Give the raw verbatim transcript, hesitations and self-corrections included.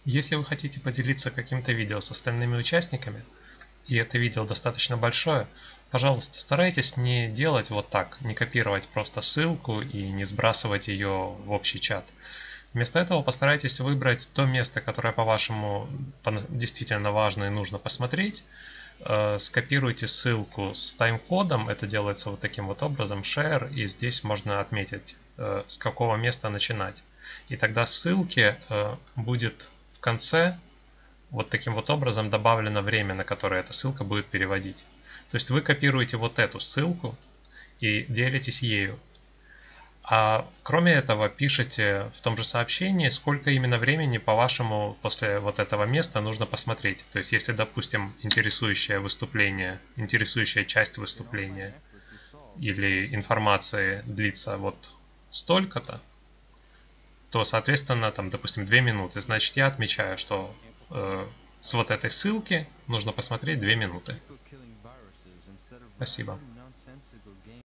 Если вы хотите поделиться каким-то видео с остальными участниками, и это видео достаточно большое, пожалуйста, старайтесь не делать вот так, не копировать просто ссылку и не сбрасывать ее в общий чат. Вместо этого постарайтесь выбрать то место, которое по-вашему действительно важно и нужно посмотреть. Скопируйте ссылку с тайм-кодом, это делается вот таким вот образом, share, и здесь можно отметить, с какого места начинать. И тогда в ссылке будет в конце вот таким вот образом добавлено время, на которое эта ссылка будет переводить. То есть вы копируете вот эту ссылку и делитесь ею. А кроме этого пишите в том же сообщении, сколько именно времени, по-вашему, после вот этого места нужно посмотреть. То есть если, допустим, интересующее выступление, интересующая часть выступления или информации длится вот столько-то, то, соответственно, там, допустим, две минуты. Значит, я отмечаю, что э, с вот этой ссылки нужно посмотреть две минуты. Спасибо.